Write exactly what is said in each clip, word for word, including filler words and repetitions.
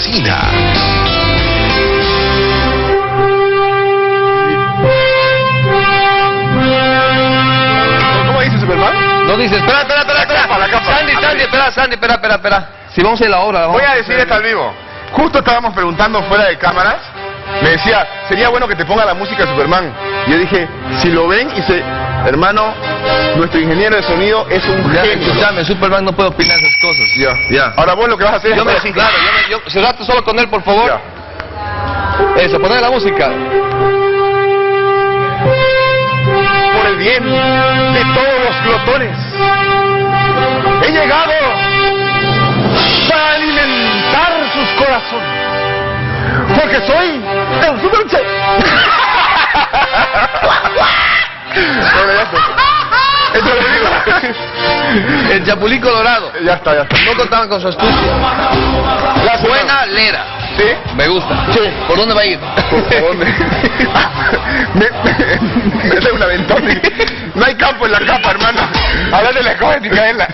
cocina. ¿Cómo dice Superman? No dice, espera, espera, espera, espera. La capa, la capa. Sandy, Sandy, espera, Sandy, espera, espera, espera. Si vamos a ir a la obra, la vamos Voy a decir esto al vivo. Justo estábamos preguntando fuera de cámaras. Me decía, sería bueno que te ponga la música de Superman. Y yo dije, si lo ven y se... Hermano, nuestro ingeniero de sonido es un Ya, genio. escúchame, Superman no puede opinar esas cosas. Ya, Ya. Ahora vos lo que vas a hacer Yo me, es... así. claro, yo me, yo, cerrate solo con él, por favor. Ya. Eso, poner la música. Por el bien de todos los glotones, he llegado para alimentar sus corazones. Porque soy el Super Chef. Bueno, ya está. Eso lo digo. El Chapulín Colorado. Ya está, ya está. No contaban con su astucia. La Buena lera. ¿Sí? Me gusta. Sí. ¿Por dónde va a ir? ¿Por dónde? me, me, me da un aventón. y- No hay campo en la capa, hermano. Hablar de la escoba de Micaela.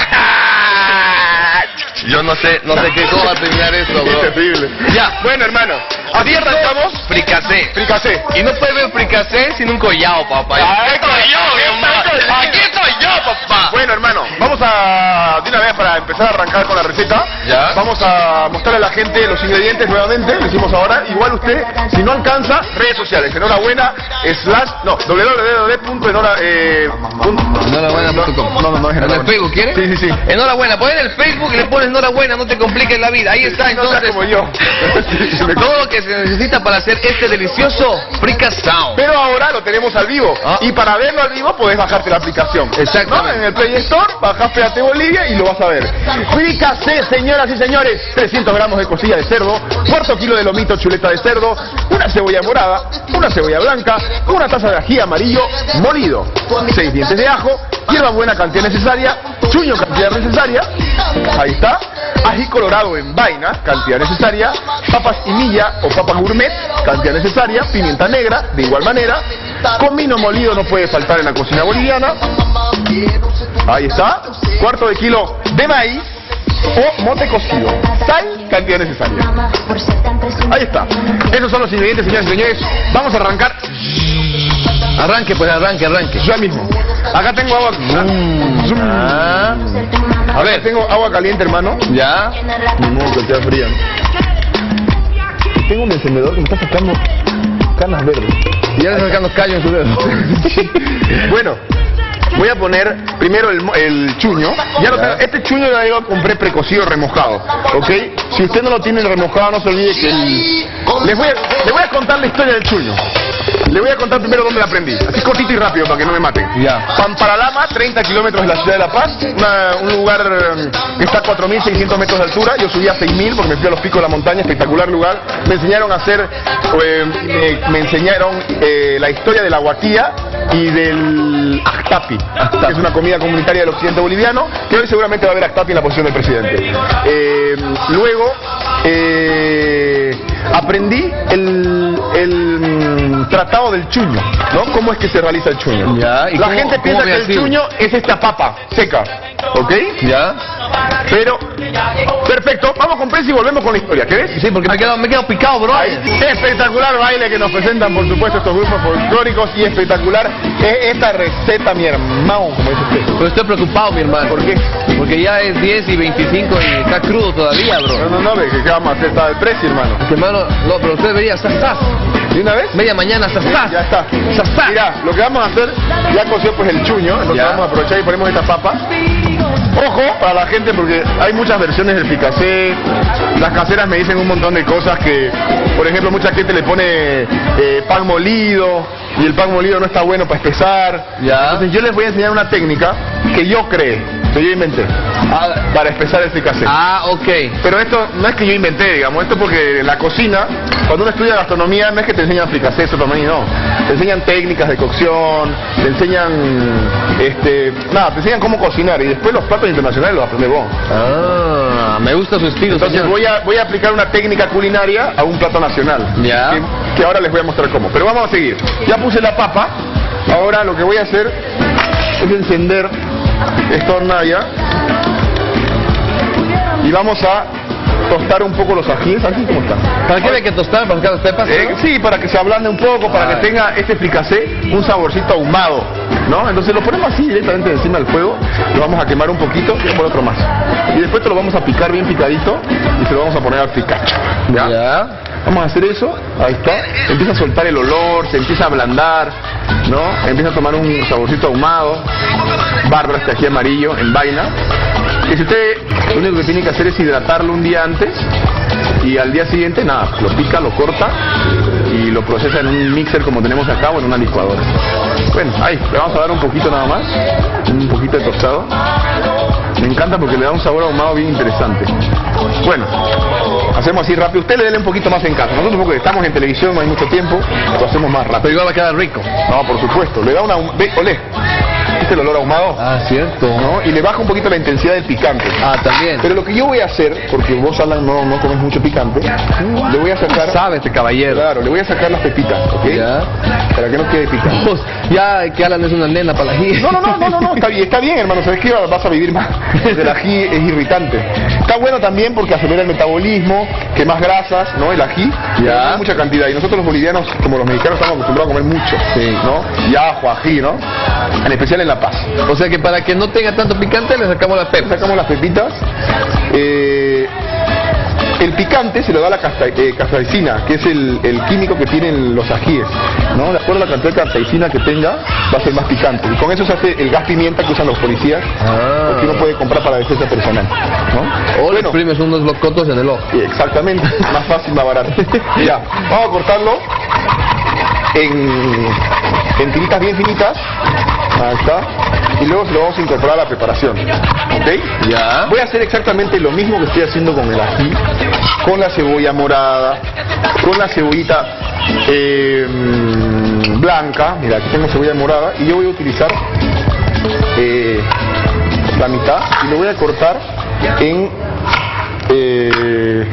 Yo no sé, no sé qué, cómo va a terminar esto, Es bro. terrible. Ya. Bueno, hermano. Así arrancamos. Fricasé. Fricasé. Y no puede ver fricasé sin un collao, papá. Ay, Aquí estoy yo, ay, mi hermano. ay, Aquí estoy yo, papá. Bueno, hermano, vamos a, de una vez para empezar a arrancar con la receta, Ya. vamos a mostrarle a la gente los ingredientes nuevamente, lo hicimos ahora. Igual usted, si no alcanza, redes sociales, enhorabuena, slash, no, w w w punto enhora, eh, punto- Enhorabuena punto com. No, no, no es ¿En el enhorabuena. Facebook quieres? Sí, sí, sí. Enhorabuena, pon en el Facebook y le pones enhorabuena, no te compliques la vida. Ahí está, No seas entonces. como yo. Se me- Todo lo que se necesita para hacer este delicioso fricasao. Pero ahora lo tenemos al vivo. Ah. Y para verlo al vivo podés bajarte la aplicación. Exactamente. ¿No? En el Play Store, bajás Péate Bolivia y lo vas a ver. Fricasé, señoras y señores. trescientos gramos de costilla de cerdo, cuarto kilo de lomito chuleta de cerdo, una cebolla morada, una cebolla blanca, una taza de ají amarillo molido, seis dientes de ajo, hierba buena cantidad necesaria, chuño cantidad necesaria, ahí está, ají colorado en vaina, cantidad necesaria, papas y milla o papas gourmet, cantidad necesaria, pimienta negra, de igual manera, comino molido no puede faltar en la cocina boliviana, ahí está, cuarto de kilo de maíz o mote cocido, sal, cantidad necesaria. Ahí está. Esos son los ingredientes, señores y señores. Vamos a arrancar Arranque, pues arranque, arranque. ya mismo. Acá tengo agua. Ah. A ver, tengo agua caliente, hermano. Ya. Ni modo que sea fría. Tengo un encendedor que me está sacando canas verdes. Y ya le están sacando callo en su dedo. Bueno, voy a poner primero el, mo- el chuño. Ya lo tengo. Este chuño ya lo compré precocido, remojado. ¿Ok? Si usted no lo tiene remojado, no se olvide que el... Les voy a, les voy a contar la historia del chuño. Le voy a contar primero dónde la aprendí. Así cortito y rápido para que no me maten. Ya. Pamparalama, treinta kilómetros de la ciudad de La Paz. Una- un lugar eh, que está a cuatro mil seiscientos metros de altura. Yo subí a seis mil porque me fui a los picos de la montaña. Espectacular lugar. Me enseñaron a hacer... eh, me, me enseñaron eh, la historia de la guatía y del actapi, que es una comida comunitaria del occidente boliviano, que hoy seguramente va a haber actapi en la posición del presidente. Eh, luego eh, aprendí el, el mm, tratado del chuño, ¿no? ¿Cómo es que se realiza el chuño? Ya, ¿y La cómo- gente cómo piensa que había el sido? chuño es esta papa seca, ¿ok? Ya. Pero, perfecto, vamos con presa y volvemos con la historia, ¿querés? Sí, porque me he quedado, me he quedado picado, bro. Ahí. Espectacular baile que nos presentan, por supuesto, estos grupos folclóricos, y espectacular es esta receta, mi hermano, como dice usted. Pero estoy preocupado, mi hermano. ¿Por qué? Porque ya es diez y veinticinco y está crudo todavía, No, bro. no, no, ve que qué vamos a hacer, está el precio, hermano. Que, hermano, no, pero usted debería estar sas. ¿De una vez? Media mañana, sas, sas. Ya está. Sas, sas. Mira, lo que vamos a hacer, ya coció pues el chuño, entonces Ya. vamos a aprovechar y ponemos esta papa. Ojo para la gente porque hay muchas versiones del fricasé. Las caseras me dicen un montón de cosas que, por ejemplo, mucha gente le pone eh, pan molido y el pan molido no está bueno para espesar. Ya. Entonces yo les voy a enseñar una técnica que yo creé, que yo inventé, Ah, para espesar el fricasé. ah, ok. Pero esto no es que yo inventé, digamos, esto porque en la cocina, cuando uno estudia gastronomía, no es que te enseñan fricasé, sopa maní, no. Te enseñan técnicas de cocción, te enseñan, este, nada, te enseñan cómo cocinar y después los platos internacionales los aprendes vos. Ah, me gusta su estilo, Entonces señor. voy a, voy a aplicar una técnica culinaria a un plato nacional. Ya. Que, que ahora les voy a mostrar cómo. Pero vamos a seguir. Ya puse la papa, ahora lo que voy a hacer es encender esta hornalla y vamos a tostar un poco los ajíes, así como están. ¿Para qué hay que tostar? ¿Para que las pepas? Eh, sí, para que se ablande un poco, para Ay. que tenga este fricasé un saborcito ahumado, ¿no? Entonces lo ponemos así directamente encima del fuego, lo vamos a quemar un poquito y por otro más. Y después te lo vamos a picar bien picadito y se lo vamos a poner al fricacho, ¿ya? Ya. Vamos a hacer eso, ahí está, empieza a soltar el olor, se empieza a ablandar, ¿no? Empieza a tomar un saborcito ahumado, bárbaro este ají amarillo en vaina, que si usted lo único que tiene que hacer es hidratarlo un día antes y al día siguiente nada, lo pica, lo corta y lo procesa en un mixer como tenemos acá o en una licuadora. Bueno, ahí, le vamos a dar un poquito nada más, un poquito de tostado. Me encanta porque le da un sabor ahumado bien interesante. Bueno, hacemos así rápido. Usted le dele un poquito más en casa. Nosotros porque estamos en televisión, no hay mucho tiempo, lo hacemos más rápido. Pero igual va a quedar rico. No, por supuesto. Le da una... Ve, olé. ¿Viste el olor ahumado? Ah, cierto. ¿No? Y le baja un poquito la intensidad del picante. Ah, también. Pero lo que yo voy a hacer, porque vos, Alan, no, no comes mucho picante, le voy a sacar... Sabe este caballero. Claro, le voy a sacar las pepitas, ¿ok? Ya. Para que no quede picante. Pues, ya que Alan es una nena para la ají. No, no, no, no, no, no, está bien, está bien, hermano. ¿Sabes qué? Vas a vivir más. El ají es irritante. Está bueno también porque acelera el metabolismo, que más grasas, ¿no? El ají, Ya. no hay mucha cantidad. Y nosotros los bolivianos, como los mexicanos, estamos acostumbrados a comer mucho, Sí. ¿no? Y ajo, ají, ¿no? En especial en La Paz. O sea que para que no tenga tanto picante le sacamos las pepas. Sacamos las pepitas. Eh, el picante se lo da la casta- eh, capsaicina, que es el, el químico que tienen los ajíes, ¿no? De acuerdo a la cantidad de capsaicina que tenga, va a ser más picante. Y con eso se hace el gas pimienta que usan los policías, Ah. o que uno puede comprar para defensa personal, ¿no? O le Bueno, exprimes unos locotos en el ojo. sí, exactamente, más fácil, más barato. Ya, vamos a cortarlo en, en tiritas bien finitas. Ahí está. Y luego se lo vamos a incorporar a la preparación. ¿Ok? Ya. Voy a hacer exactamente lo mismo que estoy haciendo con el ají, con la cebolla morada, con la cebollita eh, blanca. Mira, aquí tengo cebolla morada y yo voy a utilizar eh, la mitad y lo voy a cortar en eh,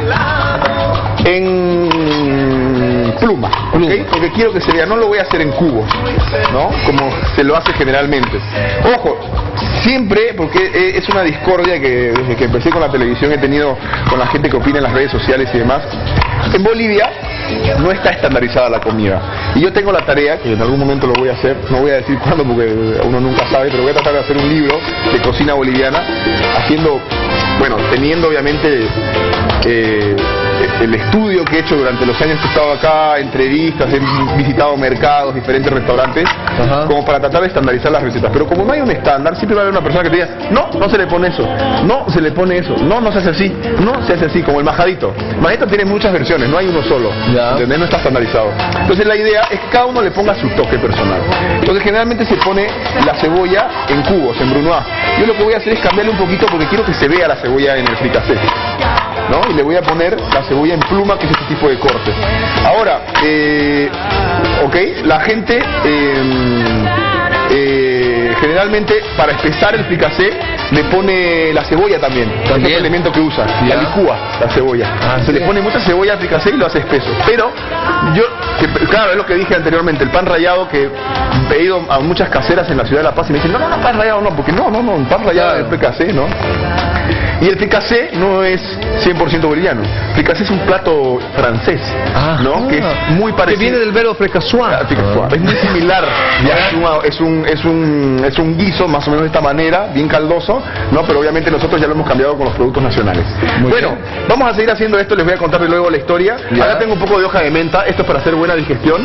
en pluma, ¿ok? Porque quiero que se vea, no lo voy a hacer en cubos, ¿no? Como se lo hace generalmente. Ojo, siempre, porque eh, es una discordia que desde que empecé con la televisión he tenido con la gente que opina en las redes sociales y demás. En Bolivia no está estandarizada la comida. Y yo tengo la tarea, que en algún momento lo voy a hacer, no voy a decir cuándo porque uno nunca sabe, pero voy a tratar de hacer un libro de cocina boliviana, haciendo, bueno, teniendo obviamente eh, el estudio que he hecho durante los años que he estado acá, entrevistas, he visitado mercados, diferentes restaurantes, Ajá. como para tratar de estandarizar las recetas. Pero como no hay un estándar, siempre va a haber una persona que te diga, no, no se le pone eso, no se le pone eso, no, no se hace así, no se hace así, como el majadito. El majadito tiene muchas versiones, no hay uno solo, Ya. ¿entendés? No está estandarizado. Entonces la idea es que cada uno le ponga su toque personal. Entonces generalmente se pone la cebolla en cubos, en brunoise. Yo lo que voy a hacer es cambiarle un poquito porque quiero que se vea la cebolla en el fricasé, ¿no? Y le voy a poner la cebolla en pluma, que es este tipo de cortes. Ahora, eh, ok, la gente eh, eh, generalmente para espesar el fricasé le pone la cebolla también, También. es el elemento que usa, Ya. la licúa, la cebolla. Ah, se sí. le pone mucha cebolla al fricasé y lo hace espeso. Pero yo, que, claro, es lo que dije anteriormente, el pan rallado, que he ido a muchas caseras en la ciudad de La Paz y me dicen, no, no, no, pan rallado no, porque no, no, no, el pan rallado Claro. es fricasé, ¿no? Y el fricasé no es cien por ciento boliviano. El fricasé es un plato francés, Ah. ¿no? Que es muy Que parecido. viene del verbo fricassement. Ah, fricassement. Es muy similar. Ya es, un, es, un, es, un, es un guiso más o menos de esta manera, bien caldoso, ¿no? Pero obviamente nosotros ya lo hemos cambiado con los productos nacionales. Muy bueno, bien. vamos a seguir haciendo esto, les voy a contar luego la historia. Ya. Acá tengo un poco de hoja de menta, esto es para hacer buena digestión,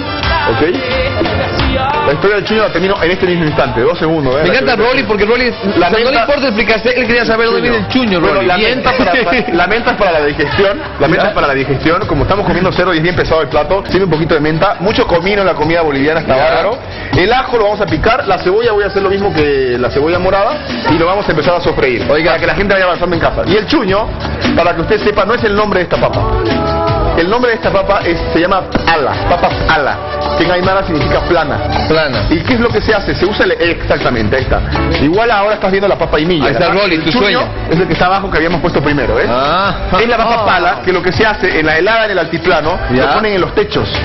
¿ok? La historia del chuño la termino en este mismo instante, dos segundos. ¿eh? Me encanta La- Rolly porque Rolly, La o sea, no le menta- importa el fricasé, él quería saber dónde viene el chuño, Bueno, Rolly. la, Bien. menta para, la menta es para la digestión, la menta Ya. es para la digestión, como estamos comiendo cerdo y es bien pesado el plato, tiene un poquito de menta, mucho comino en la comida boliviana, está Ya. bárbaro. El ajo lo vamos a picar, la cebolla voy a hacer lo mismo que la cebolla morada y lo vamos a empezar a sofreír, Oiga. para que la gente vaya avanzando en casa. Y el chuño, para que usted sepa, no es el nombre de esta papa. El nombre de esta papa es, se llama ala, papas ala, que en aymara significa plana. Plana. ¿Y qué es lo que se hace? Se usa el, exactamente, ahí está. Igual ahora estás viendo la papa aimilla. Ahí está, La- Rolly, el tu chuño sueño. es el que está abajo que habíamos puesto primero, ¿ves? Ah. Es la papa pala, que lo que se hace en la helada en el altiplano, Ya. lo ponen en los techos.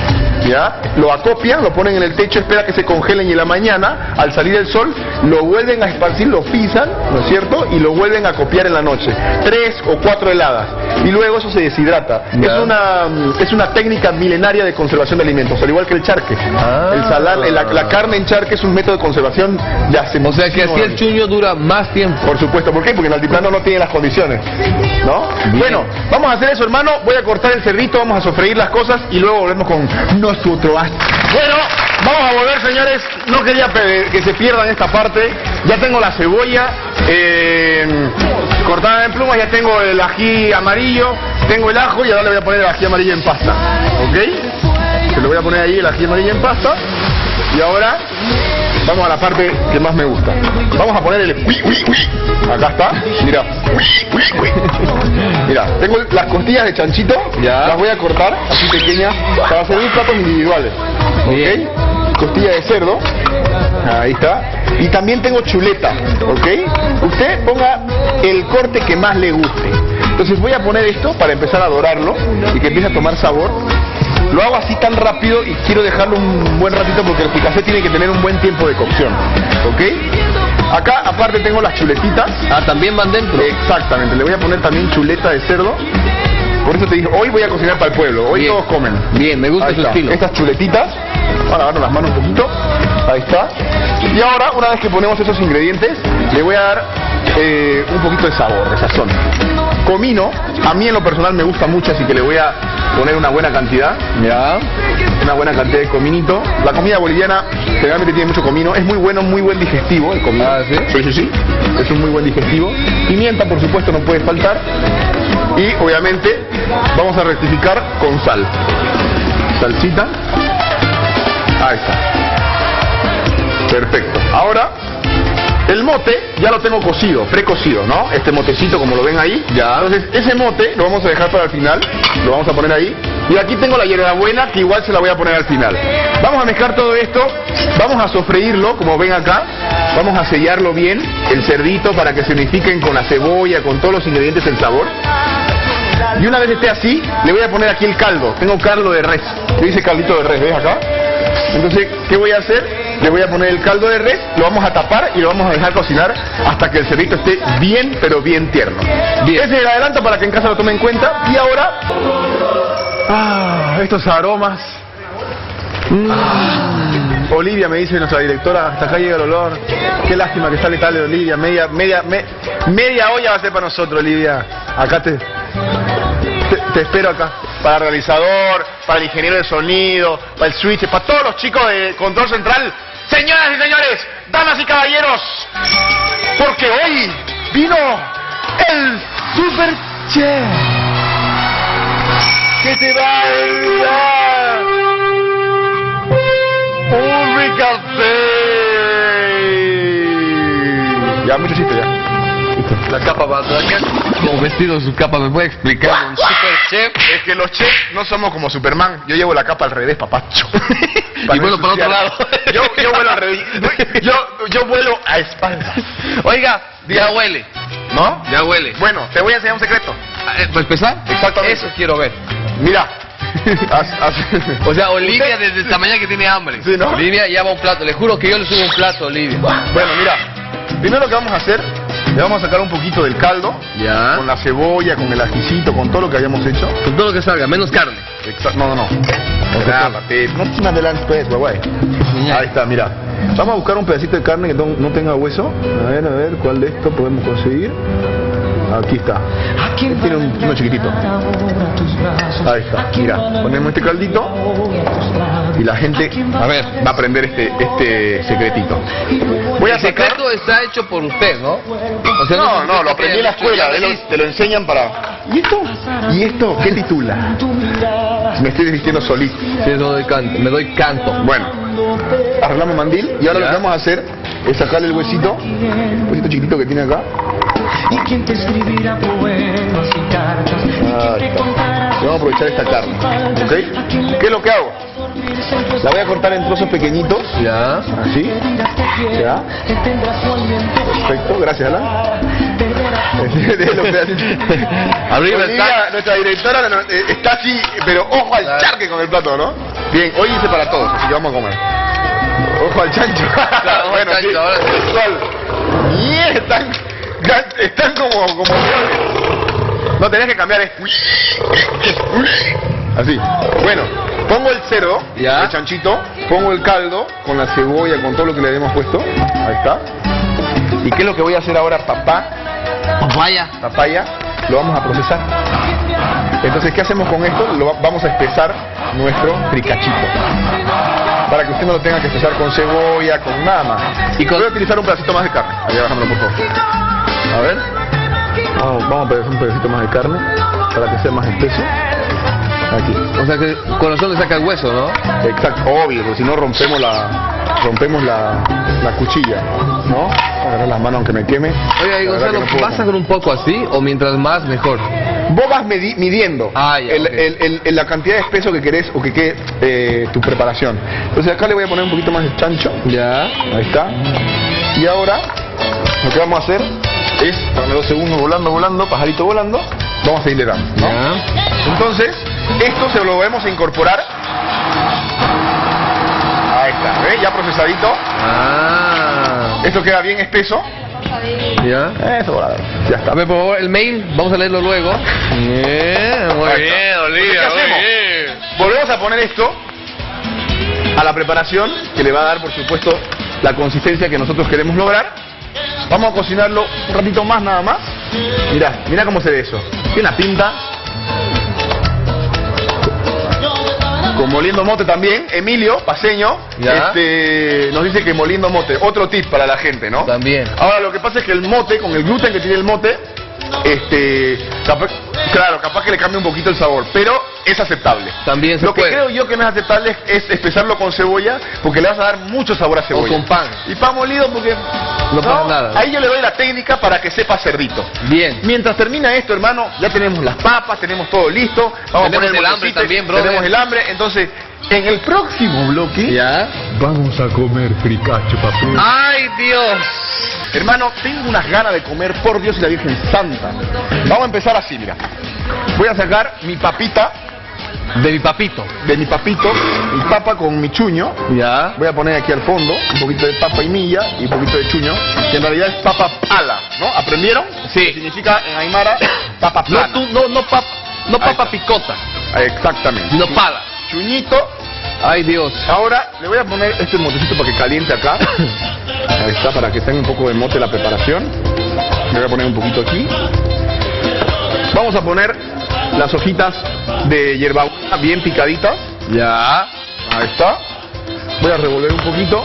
¿ya? Lo acopian, lo ponen en el techo, espera que se congelen y en la mañana, al salir el sol, lo vuelven a esparcir, lo pisan, ¿no es cierto? Y lo vuelven a copiar en la noche. Tres o cuatro heladas. Y luego eso se deshidrata. Es una, es una técnica milenaria de conservación de alimentos, al igual que el charque. Ah. El salar, la, la carne en charque es un método de conservación de hace O sea que así el chuño dura más tiempo. Por supuesto, ¿por qué? Porque el altiplano no tiene las condiciones, ¿no? Bien. Bueno, vamos a hacer eso, hermano. Voy a cortar el cerdito, vamos a sofreír las cosas y luego volvemos con nosotros. Bueno, vamos a volver, señores. No quería que se pierdan esta parte. Ya tengo la cebolla eh, cortada en plumas, ya tengo el ají amarillo, tengo el ajo y ahora le voy a poner el ají amarillo en pasta, ¿ok? Se lo voy a poner ahí el ají amarillo en pasta. Y ahora vamos a la parte que más me gusta. Vamos a poner el... Uy, uy, uy. Acá está, mira. Uy, uy, uy. Mira, tengo las costillas de chanchito, ya. Las voy a cortar así pequeñas para servir platos individuales. Bien. ¿Ok? Costilla de cerdo. Ahí está. Y también tengo chuleta, ¿ok? Usted ponga el corte que más le guste. Entonces voy a poner esto para empezar a dorarlo y que empiece a tomar sabor. Lo hago así tan rápido y quiero dejarlo un buen ratito porque el fricasé tiene que tener un buen tiempo de cocción, ¿ok? Acá aparte tengo las chuletitas. Ah, también van dentro. Exactamente, le voy a poner también chuleta de cerdo. Por eso te dije, hoy voy a cocinar para el pueblo, hoy Bien. todos comen. Bien, me gusta su estilo. Estas chuletitas, van a lavarnos las manos un poquito, ahí está. Y ahora, una vez que ponemos esos ingredientes, le voy a dar eh, un poquito de sabor, de sazón. Comino, a mí en lo personal me gusta mucho, así que le voy a poner una buena cantidad. Ya. Una buena cantidad de cominito. La comida boliviana generalmente tiene mucho comino. Es muy bueno, muy buen digestivo el comino. Ah, ¿sí? Sí, sí, sí. Es un muy buen digestivo. Pimienta, por supuesto, no puede faltar. Y obviamente vamos a rectificar con sal. Salsita. Ahí está. Perfecto. Ahora, el mote ya lo tengo cocido, precocido, ¿no? Este motecito, como lo ven ahí. Ya. Entonces, ese mote lo vamos a dejar para el final. Lo vamos a poner ahí. Y aquí tengo la hierbabuena, que igual se la voy a poner al final. Vamos a mezclar todo esto. Vamos a sofreírlo, como ven acá. Vamos a sellarlo bien, el cerdito, para que se unifiquen con la cebolla, con todos los ingredientes, el sabor. Y una vez esté así, le voy a poner aquí el caldo. Tengo caldo de res. Yo hice caldito de res, ¿ves acá? Entonces, ¿qué voy a hacer? Le voy a poner el caldo de res, lo vamos a tapar y lo vamos a dejar cocinar hasta que el cerdito esté bien, pero bien tierno. Bien. Ese es el adelanto para que en casa lo tomen en cuenta. Y ahora, ah, estos aromas. Mm. Olivia, me dice nuestra directora, hasta acá llega el olor. Qué lástima que sale tal de Olivia. Media, media, me, media olla va a ser para nosotros, Olivia. Acá te, te, te espero acá. Para el realizador, para el ingeniero de sonido, para el switch, para todos los chicos de control central. Señoras y señores, damas y caballeros, porque hoy vino el Super Chef que te va a dar un fricasé. Ya, mucho chiste ya. La capa va a como vestido su capa, ¿me puede explicar? Un super chef. Es que los chefs no somos como Superman. Yo llevo la capa al revés, papacho. Y vuelo para otro lado. Yo, yo vuelo al revés. Yo, yo vuelo a espaldas. Oiga, ya huele. ¿No? Ya huele. Bueno, te voy a enseñar un secreto. ¿Para empezar? Exactamente. Eso quiero ver. Mira. Haz, haz. O sea, Olivia ¿Usted? desde esta mañana que tiene hambre. Sí, ¿no? Olivia ya va un plato. Le juro que yo le subo un plato, Olivia. Bueno, mira. Primero lo que vamos a hacer, le vamos a sacar un poquito del caldo. Ya. Con la cebolla, con el ajicito, con todo lo que habíamos hecho. Con todo lo que salga, menos carne. Exacto. No, no, no. Grábate. No te me adelantes, pues, güey. Ahí está, mira. Vamos a buscar un pedacito de carne que no, no tenga hueso. A ver, a ver, ¿cuál de esto podemos conseguir? Aquí está. Tiene un, uno chiquitito. Ahí está. Mira, ponemos este caldito y la gente, a ver, va a aprender este este secretito. Voy a El sacar... secreto está hecho por usted, ¿no? O sea, No, es no, lo aprendí en la escuela. ya Te lo, te lo enseñan para... ¿Y esto? ¿Y esto? ¿Qué titula? Me estoy desvistiendo solito. Sí, eso doy canto, me doy canto. Bueno, arreglamos mandil y ahora ¿Ya? lo que vamos a hacer es sacarle el huesito, el huesito chiquitito que tiene acá. Y quien te escribirá poemas y cartas. Ahí está. Y vamos a aprovechar esta carne, ¿ok? ¿Qué es lo que hago? La voy a cortar en trozos pequeñitos, Ya. así, ya. Perfecto, gracias, Alan. Arriba Olivia, está. nuestra directora, no, eh, está así, pero ojo al Claro. charque con el plato, ¿no? Bien, hoy hice para todos, así que vamos a comer. Ojo al chancho. Claro, bueno, chancho, sí. ahora sí. ¿Cuál? Y están, están como, como... No, tenés que cambiar esto. Así. Bueno, pongo el cerdo, ¿Ya? el chanchito, pongo el caldo con la cebolla, con todo lo que le habíamos puesto. Ahí está. ¿Y qué es lo que voy a hacer ahora, papá? Papaya. Papaya, lo vamos a procesar. Entonces, ¿qué hacemos con esto? Lo va- vamos a espesar nuestro fricachito. Para que usted no lo tenga que espesar con cebolla, con nada más. Y voy a utilizar un pedacito más de carne. Ahí, bájamelo, por favor. A ver. Vamos, vamos a pedir un pedacito más de carne para que sea más espeso. Aquí. O sea que corazón le saca el hueso, ¿no? Exacto, obvio, porque si no rompemos la rompemos la, la cuchilla, ¿no? Voy a agarrar las manos aunque me queme. Oye, La verdad Gonzalo, que no puedo ¿vas a hacer un poco así o mientras más mejor? Vos vas medi- midiendo Ah, ya, el, ok. el- el- el- la cantidad de espeso que querés o que quede eh, tu preparación. Entonces acá le voy a poner un poquito más de chancho. Ya. Ahí está. Y ahora lo que vamos a hacer es, dame dos segundos volando, volando, pajarito volando, vamos a seguir le dando, ¿no? Ya. Entonces, esto se lo vamos a incorporar. Ahí está, ¿ves? Ya procesadito. Ah. Esto queda bien espeso. Ya. Eso, bueno, ya está. A ver, por favor, el mail, vamos a leerlo luego. Bien, muy Ahí está. bien, Olivia, ¿Qué muy hacemos? bien. Volvemos a poner esto a la preparación que le va a dar, por supuesto, la consistencia que nosotros queremos lograr. Vamos a cocinarlo un ratito más nada más. Mirá, mirá cómo se ve eso. Tiene una pinta. Con moliendo mote también, Emilio Paseño, Ya. este, nos dice que moliendo mote, otro tip para la gente, ¿no? También. Ahora lo que pasa es que el mote, con el gluten que tiene el mote, este, capaz, claro, capaz que le cambia un poquito el sabor, pero es aceptable. También se Lo que puede. creo yo que no es aceptable es, es espesarlo con cebolla, porque le vas a dar mucho sabor a cebolla. con pan. Y pan molido porque No pasa nada. Ahí yo le doy la técnica para que sepa cerdito. Bien. Mientras termina esto, hermano, ya tenemos las papas, tenemos todo listo. Vamos Tenemos a poner el hambre motecito, también, brother. Tenemos el hambre, entonces, en el próximo bloque, Ya. Vamos a comer fricacho, papi. ¡Ay, Dios! hermano, tengo unas ganas de comer, por Dios y la Virgen Santa. Vamos a empezar así, mira. Voy a sacar mi papita, De mi papito. de mi papito, mi papa con mi chuño. Ya. Voy a poner aquí al fondo un poquito de papa y milla y un poquito de chuño, que en realidad es papa pala, ¿no? ¿Aprendieron? Sí. Que significa en aymara papa No, plana. tú, no, no, pap, no Ahí papa está. picota, Exactamente. sino pala. Chuñito. Ay, Dios. Ahora le voy a poner este motecito para que caliente acá. Ahí está, para que tenga un poco de mote la preparación. Le voy a poner un poquito aquí. Vamos a poner las hojitas de hierbabuena bien picaditas. Ya. Ahí está. Voy a revolver un poquito.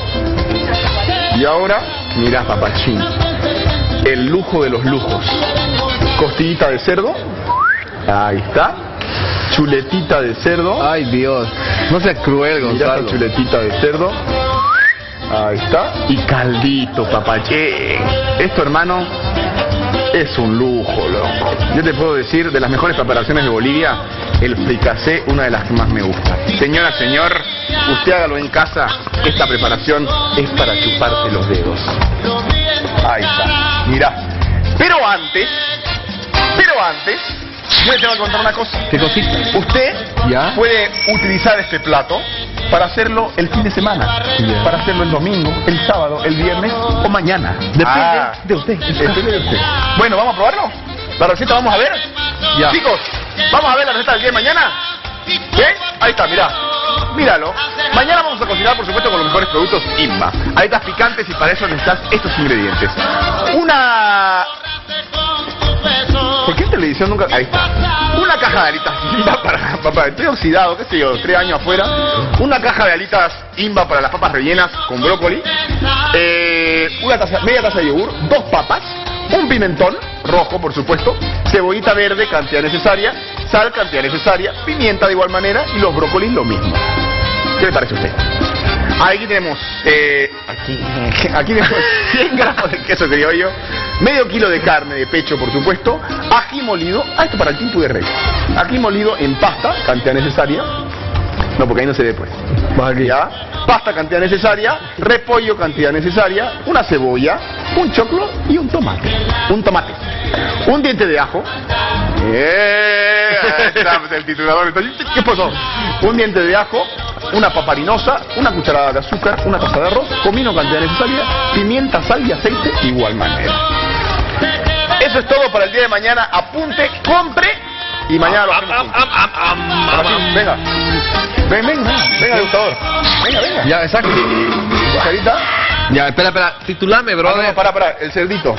Y ahora, mira, papachín. El lujo de los lujos. Costillita de cerdo. Ahí está. Chuletita de cerdo. Ay, Dios. No seas cruel, Mira esta Gonzalo. chuletita de cerdo. Ahí está. Y caldito, papachín. Esto, hermano, es un lujo, loco. Yo te puedo decir, de las mejores preparaciones de Bolivia, el fricasé, una de las que más me gusta. Señora, señor, usted hágalo en casa. Esta preparación es para chuparse los dedos. Ahí está. Mira. Pero antes, pero antes, yo le tengo que contar una cosa. ¿Qué cosita? Usted ¿Ya? puede utilizar este plato para hacerlo el fin de semana, Ya. para hacerlo el domingo, el sábado, el viernes o mañana. Depende Ah, de usted. Depende de usted. Bueno, ¿vamos a probarlo? ¿La receta vamos a ver? Ya. Chicos, ¿vamos a ver la receta del día de mañana? ¿Bien? Ahí está, mirá. Míralo. Mañana vamos a cocinar, por supuesto, con los mejores productos Imba. Alitas picantes y para eso necesitas estos ingredientes. Una... ¿Por qué en televisión nunca...? Ahí está. Una caja de alitas Imba para papá. Estoy oxidado, qué sé yo, tres años afuera. Una caja de alitas Imba para las papas rellenas con brócoli. Eh, una taza, media taza de yogur, dos papas, un pimentón rojo, por supuesto, cebollita verde, cantidad necesaria, sal, cantidad necesaria, pimienta de igual manera y los brócolis lo mismo. ¿Qué le parece a usted? Aquí tenemos, eh, aquí, aquí tenemos cien gramos de queso criollo, medio kilo de carne de pecho, por supuesto, ají molido, ah, esto para el tiempo de rey, ají molido en pasta, cantidad necesaria, no, porque ahí no se ve pues, ya, pasta, cantidad necesaria, repollo, cantidad necesaria, una cebolla, un choclo y un tomate, un tomate, un diente de ajo, eh, está, pues, el titulador, entonces, ¿qué pasó? Un diente de ajo, una paparinosa, una cucharada de azúcar, una taza de arroz, comino cantidad necesaria, pimienta, sal y aceite de igual manera. Eso es todo para el día de mañana. Apunte, compre y mañana lo hacemos juntos. Ahora sí, venga. Ven, venga, venga, degustador. Venga, venga. Ya, exacto. Cucharita. Ya, espera, espera. Titulame, Ah, no, brother. no, para, para, el cerdito.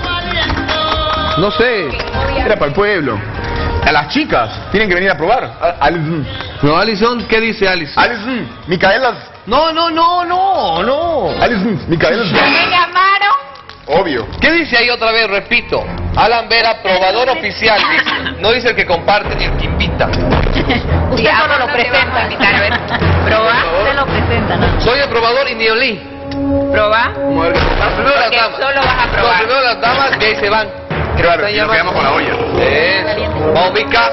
No sé. Era para el pueblo. A las chicas tienen que venir a probar. A- Alison. No, Alison, ¿qué dice Alison? Alison, Micaelas. No, no, no, no, no. Alison, Micaelas. ¿Me llamaron? Obvio. ¿Qué dice ahí otra vez? Repito. Alan Vera, probador oficial, dice. No dice el que comparte ni el que invita. Usted solo lo presenta. A ver, ¿probá? Se lo presentan, ¿no? Soy el probador y ni olí. ¿Probá? Como el que- Ah, primero las Porque damas. solo vas a No, probar. primero las damas y ahí se van. Claro, Están y nos quedamos con la olla. Eso. Vamos, Mica.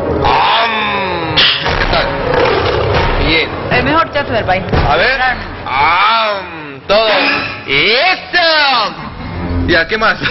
¡Am! ¿Qué tal? Bien. El mejor chef del país. A ver. ¡Am! Todo. ¡Eso! Ya, ¿qué más?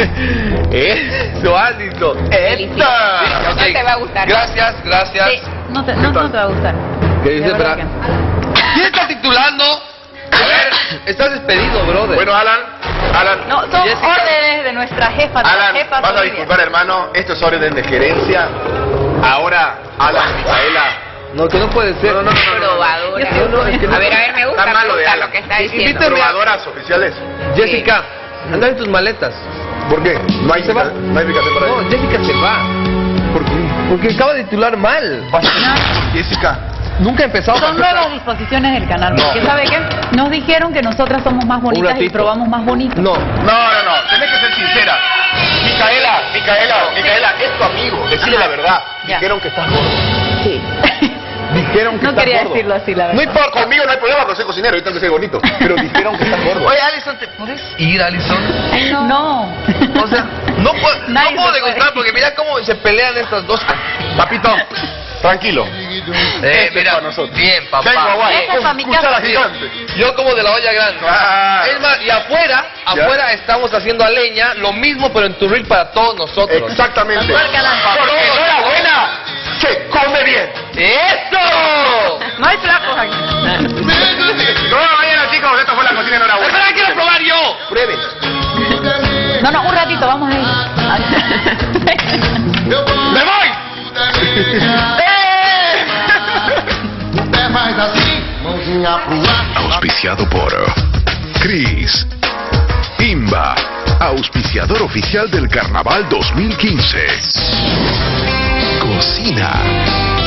Eso, Alison. Delicioso. ¡Eso! No te va a gustar. Gracias, gracias. Sí, no te, no, no te va a gustar. ¿Qué dice? De verdad Espera. que- ¿Quién está titulando? A ver, estás despedido, brother. Bueno, Alan, Alan. No, son Jessica. órdenes de nuestra jefa, de la Alan, jefa vas a Silvia. disculpar, hermano. Esto es orden de gerencia. Ahora, Alan, Micaela. No, que no puede ser. No, no, no, no, no. Probadora. No, no, es que no. A ver, a ver, me gusta, Está malo me de gusta Alan. lo que está diciendo. Invítame. Probadoras oficiales. Jessica, anda en tus maletas. ¿Por qué? No hay Se va. pica- no hay picante para No, él. Jessica se va. ¿Por qué? Porque acaba de titular mal. Jessica. Nunca ha empezado Son con- nuevas disposiciones del canal. No. Porque, ¿sabe qué? Nos dijeron que nosotras somos más bonitas y ratito. probamos más bonito. No. No, no, no. Tenés que ser sincera. Micaela, Micaela, Micaela, es tu amigo. Decile Ajá. la verdad. Ya. Dijeron que estás gordo. Sí. Dijeron que No estás quería gordo. decirlo así, la No verdad. importa, conmigo no hay problema, porque soy cocinero y tengo que ser bonito. Pero dijeron que estás gordo. Oye, Alison, ¿te puedes ir, Alison? No. O sea, no puedo, no Nadie puedo se puede. degustar porque mira cómo se pelean estas dos. Papito, tranquilo. Eh, Este es para nosotros. bien, papá. Vengo, guay. Esta es para mi Cuchara casa. gigante. Yo como de la olla grande. Ah. Es más, y afuera, Ya. afuera estamos haciendo a leña lo mismo pero en tu reel para todos nosotros. Exactamente. Igual que Alan. Porque enhorabuena, se come bien. ¡Eso! No hay flacos aquí. No, vayan chicos, esto fue la cocina enhorabuena. ¡Espera, quiero probar yo! Pruebe. No, no, un ratito, vamos a ir. ¡Me voy! Auspiciado por Cris. Imba, auspiciador oficial del Carnaval dos mil quince. Cocina